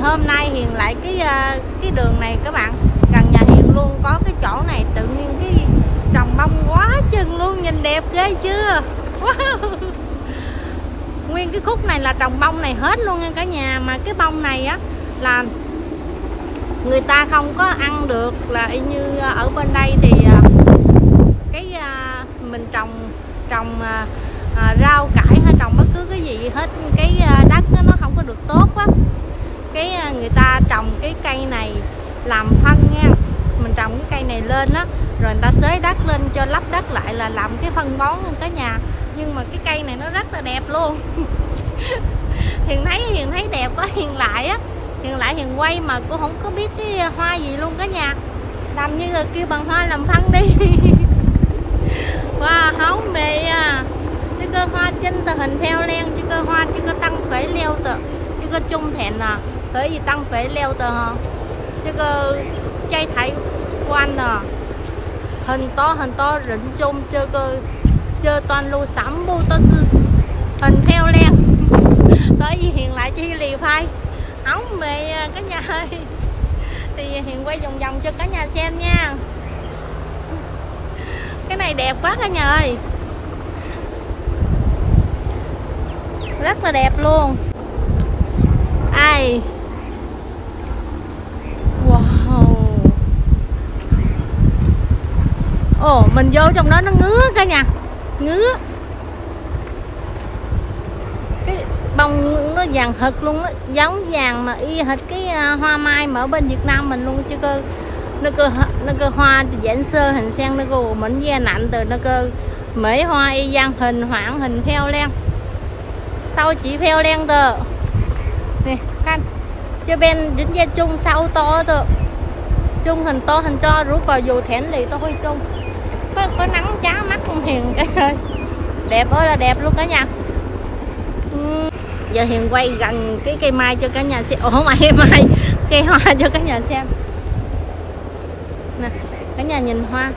hôm nay Hiền lại cái đường này các bạn, gần nhà Hiền luôn, có cái chỗ này tự nhiên cái trồng bông quá chừng luôn, nhìn đẹp ghê chưa. Wow. Nguyên cái khúc này là trồng bông này hết luôn nha cả nhà. Mà cái bông này á là người ta không có ăn được, là y như ở bên đây thì mình trồng rau cải hay trồng bất cứ cái gì hết, cái đất nó không có được tốt á, cái người ta trồng cái cây này làm phân nha. Mình trồng cái cây này lên á, rồi người ta xới đất lên cho lấp đất lại là làm cái phân bón luôn cả nhà. Nhưng mà cái cây này nó rất là đẹp luôn. Hiền thấy đẹp quá, Hiền lại Hiền quay mà cũng không có biết cái hoa gì luôn cả nhà. Làm như là kêu bằng hoa làm phân đi. Wow, hấu mê à. Chứ cơ hoa chân tờ hình theo len, chứ cơ hoa chứ cơ tăng phải leo tờ, chứ cơ chung thẹn à, tới gì tăng phải leo tờ hả? Chứ cơ chay thấy quan à. Hình to rỉnh chung chứ cơ chơi toàn lô sắm bu to sư hình theo len. Tới gì Hiền lại chi lì phai áo mê cả nhà ơi. Thì Hiền quay vòng vòng cho cả nhà xem nha. Cái này đẹp quá cả nhà ơi, rất là đẹp luôn. Ai wow. Ồ, mình vô trong đó nó ngứa cả nhà, ngứa. Cái bông nó vàng hực luôn á, giống vàng mà y hệt cái hoa mai mà ở bên Việt Nam mình luôn chứ cơ. Nó cơ hoa dạng sơ hình sen nó cơ mình da nặng từ nó cơ mấy hoa y giang hình hoảng hình theo len. Sau chỉ theo len tờ nè khanh cho bên dính da chung sau to tờ chung hình to hình cho rú cò dù thẻn lì to hơi chung có nắng chá mắt không Hiền cái ơi, đẹp ơi là đẹp luôn cả nhà. Giờ Hiền quay gần cái cây mai cho cả nhà xem. Ủa không phải cây mai, cây hoa cho cả nhà xem nè, cả nhà nhìn hoa.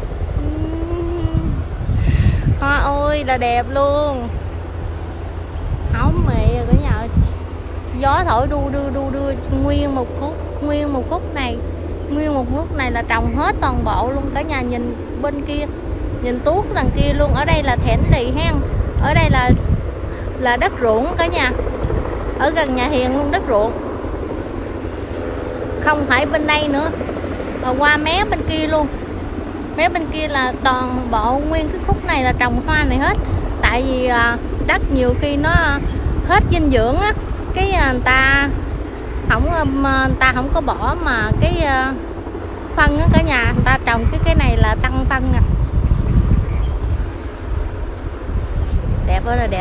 Hoa ôi là đẹp luôn, hóng mẹ cả nhà ơi. Gió thổi đu đưa nguyên một khúc này là trồng hết toàn bộ luôn cả nhà. Nhìn bên kia, nhìn tuốt đằng kia luôn. Ở đây là thẻn lì hen, ở đây là đất ruộng cả nhà, ở gần nhà Hiền luôn, đất ruộng không phải bên đây nữa, mà qua mé bên kia luôn. Mé bên kia là toàn bộ nguyên cái khúc này là trồng hoa này hết. Tại vì đất nhiều khi nó hết dinh dưỡng á, cái người ta không có bỏ mà cái phân á cả nhà, người ta trồng cái này là tăng phân nè. Đẹp ơi là đẹp.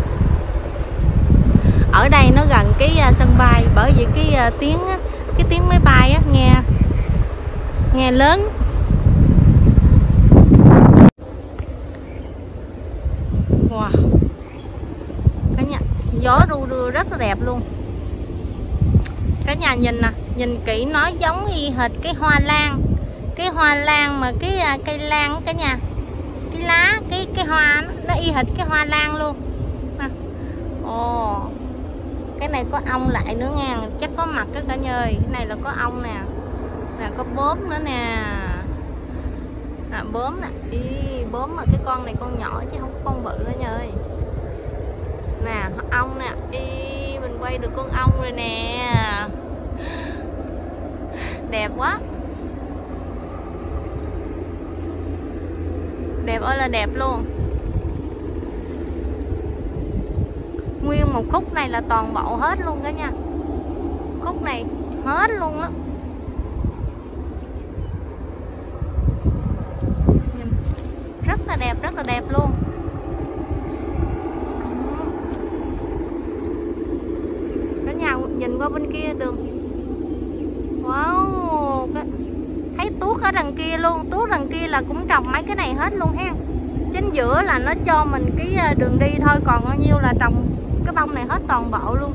Ở đây nó gần cái sân bay, bởi vì cái tiếng máy bay á nghe lớn. Wow, cả nhà gió ru đưa rất là đẹp luôn. Cả nhà nhìn nè, nhìn kỹ nó giống y hệt cái hoa lan mà cái cây lan cả nhà, cái lá cái hoa nó y hệt cái hoa lan luôn. Ồ, cái này có ong lại nữa nha, chắc có mặt đó cả nhà ơi. Cái này là có ong nè, có bướm nữa nè, bướm nè. Bướm mà cái con này con nhỏ chứ không có con bự cả nhà ơi. Nè ong nè, mình quay được con ong rồi nè, đẹp quá, đẹp ơi là đẹp luôn. Nguyên một khúc này là toàn bộ hết luôn cả nhà, khúc này hết luôn á. Rất là đẹp luôn. Cả nhà nhìn qua bên kia đường. Wow, thấy tuốt ở đằng kia luôn. Tuốt đằng kia là cũng trồng mấy cái này hết luôn ha. Chính giữa là nó cho mình cái đường đi thôi, còn bao nhiêu là trồng cái bông này hết toàn bộ luôn.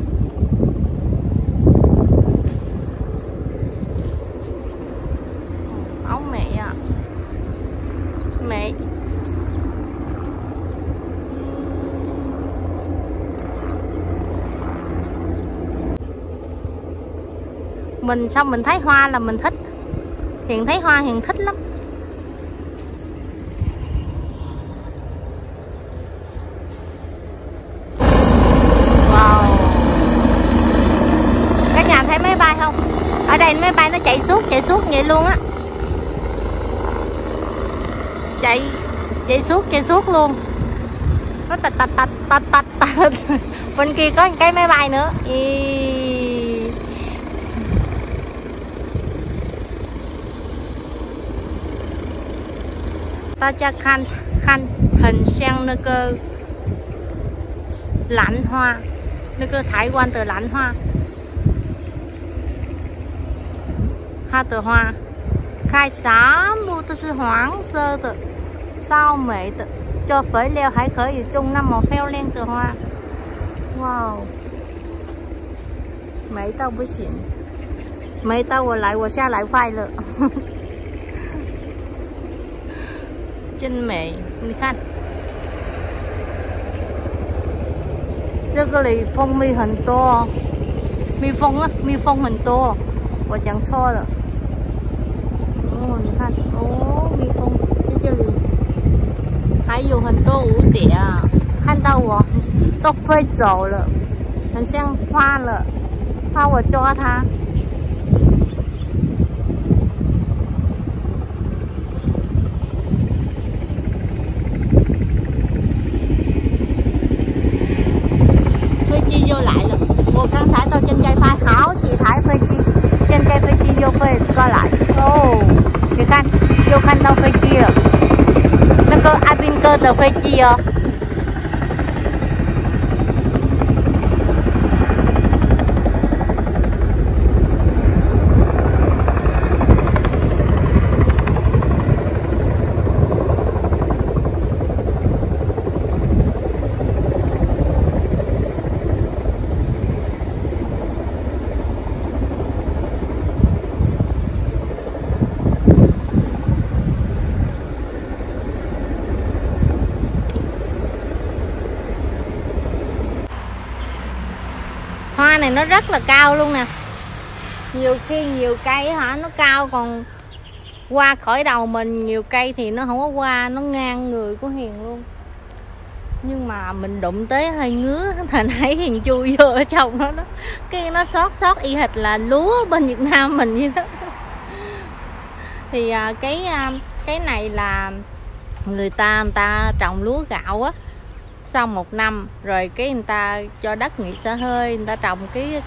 Ông mẹ à, mẹ Mình xong mình thấy hoa là mình thích. Hiền thấy hoa Hiền thích lắm. Wow. Cả nhà thấy máy bay không? Ở đây máy bay nó chạy suốt vậy luôn á. Chạy suốt luôn. Nó tạch. Bên kia có một cái máy bay nữa. Ta cho khăn hình sang nơi cơ lãnh hoa, nơi cơ Thái Quan từ lãnh hoa. Hoa từ hoa khai sáng luôn, tôi sư hoàng sơ từ sao mỹ từ cho phới leo hải khởi ở trung năm màu phèo lên từ hoa. Wow, mấy tao不行，没到我来，我下来快乐。真美，你看，这个里蜂蜜很多，蜜蜂很多，我讲错了。哦，你看，哦，蜜蜂在这里，还有很多蝴蝶啊，看到我都飞走了，很像花了，怕我抓它。又来了，我刚才到正在拍好几台飞机，现在飞机又飞过来哦，你看又看到飞机了，那个阿兵哥的飞机哦。Hoa này nó rất là cao luôn nè. Nhiều khi nhiều cây hả nó cao, còn qua khỏi đầu mình nhiều cây thì nó không có qua, nó ngang người của Hiền luôn. Nhưng mà mình đụng tới hơi ngứa, thành thấy Hiền chui vô ở trong đó, cái nó xót y hệt là lúa bên Việt Nam mình vậy đó. Thì cái này là người ta trồng lúa gạo á, sau 1 năm rồi cái người ta cho đất nghỉ xả hơi, người ta trồng cái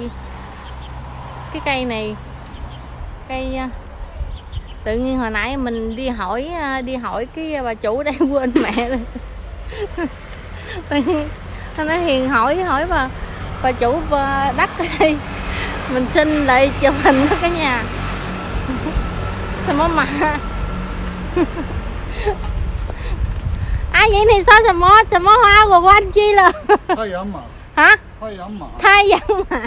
cây này, cây tự nhiên hồi nãy mình đi hỏi cái bà chủ đây quên mẹ rồi. Tự nhiên nó Hiền hỏi bà chủ đất ở đây, mình xin lại chụp hình đó cả nhà. Sao mà vậy thì sao什么花我忘记了。 太阳马。 hả？ 太阳马。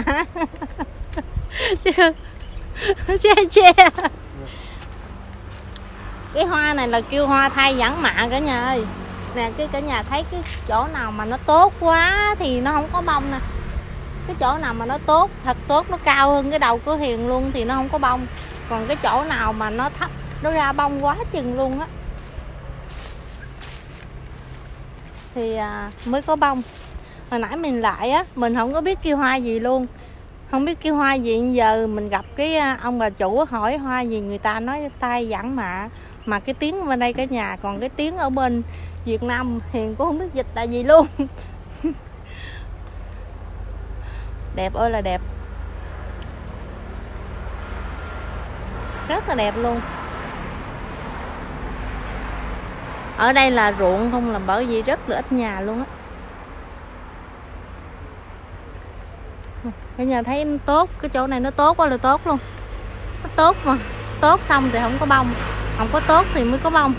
谢谢。Cái hoa này là kêu hoa thai nhãn mạ cả nhà ơi. Nè cái cả nhà thấy cái chỗ nào mà nó tốt quá thì nó không có bông nè. Cái chỗ nào mà nó tốt, thật tốt, nó cao hơn cái đầu của Hiền luôn thì nó không có bông. Còn cái chỗ nào mà nó thấp, nó ra bông quá chừng luôn á thì mới có bông. Hồi nãy mình lại á, mình không có biết kêu hoa gì luôn, không biết kêu hoa gì. Giờ mình gặp cái ông bà chủ hỏi hoa gì, người ta nói tai giãn mạ, mà cái tiếng bên đây cả nhà, còn cái tiếng ở bên Việt Nam Hiền cũng không biết dịch là gì luôn. Đẹp ơi là đẹp, rất là đẹp luôn. Ở đây là ruộng không, là bởi vì rất là ít nhà luôn á. Cả nhà thấy tốt, cái chỗ này nó tốt quá là tốt luôn. Nó tốt mà, tốt xong thì không có bông, không có tốt thì mới có bông.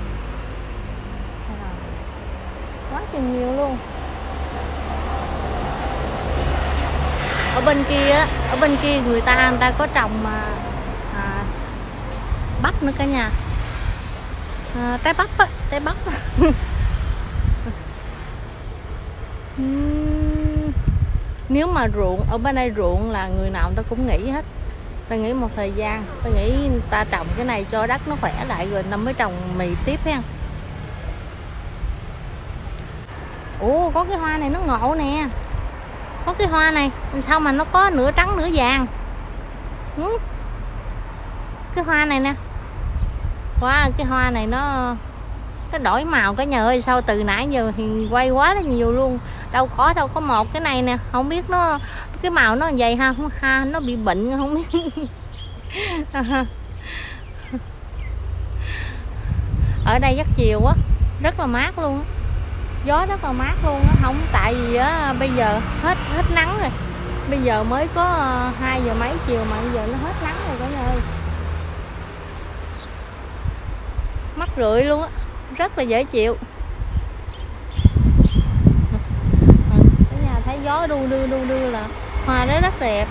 Quá chừng nhiều luôn. Ở bên kia người ta có trồng bắp nữa cả nhà. Trái bắp á, trái bắp. Nếu mà ruộng ở bên đây ruộng là người nào người ta cũng nghỉ hết, Tôi nghĩ một thời gian, tôi nghĩ người ta trồng cái này cho đất nó khỏe lại rồi nó mới trồng mì tiếp ha. Ủa có cái hoa này nó ngộ nè. Có cái hoa này sao mà nó có nửa trắng nửa vàng. Cái hoa này nè. Wow, cái hoa này nó đổi màu cả nhà ơi. Sao từ nãy giờ thì quay quá là nhiều luôn. Đâu có một cái này nè. Không biết nó cái màu nó vậy ha. Nó bị bệnh không biết. Ở đây rất chiều quá, rất là mát luôn á. Gió rất là mát luôn á. Không tại vì á bây giờ hết nắng rồi. Bây giờ mới có 2 giờ mấy chiều mà bây giờ nó hết nắng rồi cả nhà ơi. Mát rượi luôn á, rất là dễ chịu. Cả nhà thấy gió đu đưa là hoa đó rất đẹp.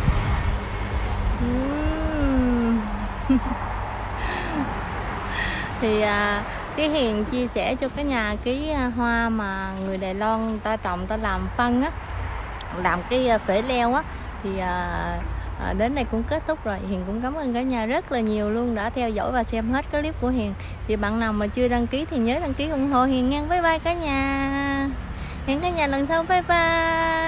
Thì cái Hiền chia sẻ cho cả nhà cái hoa mà người Đài Loan ta trồng, ta làm phân á, làm cái phễ leo á. Thì đến đây cũng kết thúc rồi. Hiền cũng cảm ơn cả nhà rất là nhiều luôn đã theo dõi và xem hết cái clip của Hiền. Thì bạn nào mà chưa đăng ký thì nhớ đăng ký ủng hộ Hiền nha. Bye bye cả nhà. Hẹn cả nhà lần sau, bye bye.